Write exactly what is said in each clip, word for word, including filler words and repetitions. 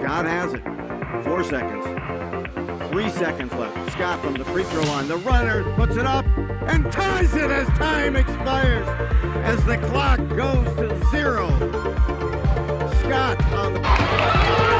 Scott has it. Four seconds. Three seconds left. Scott from the free throw line. The runner puts it up and ties it as time expires. As the clock goes to zero. Scott on the...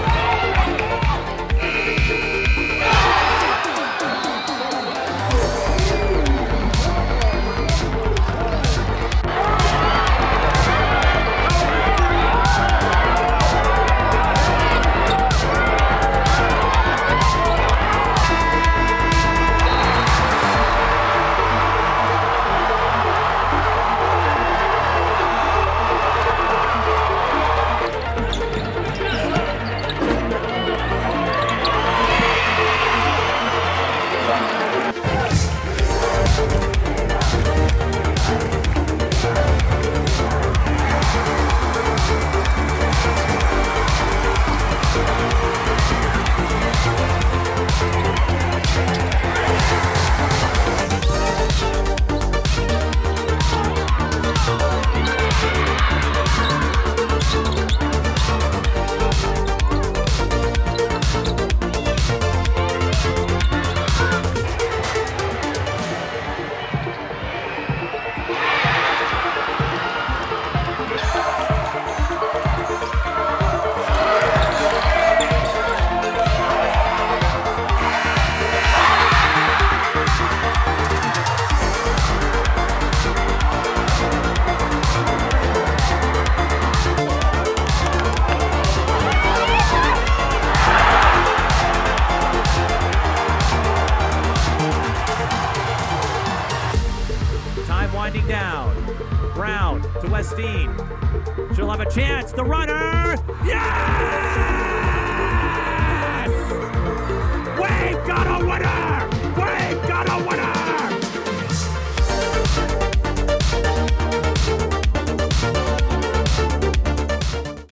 Winding down. Brown to Westeen. She'll have a chance. The runner. Yeah!